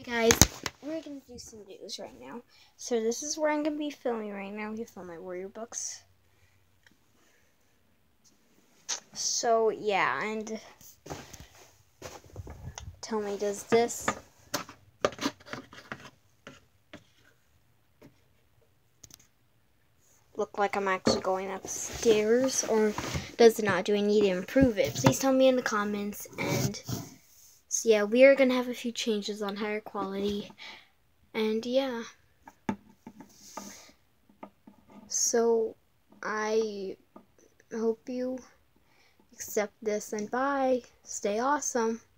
Guys, we're gonna do some news right now. So this is where I'm gonna be filming right now. We film my warrior books. So yeah, and tell me, does this look like I'm actually going upstairs, or does it not? Do I need to improve it? Please tell me in the comments. And so yeah, we are gonna have a few changes on higher quality, and yeah. So I hope you accept this, and bye. Stay awesome.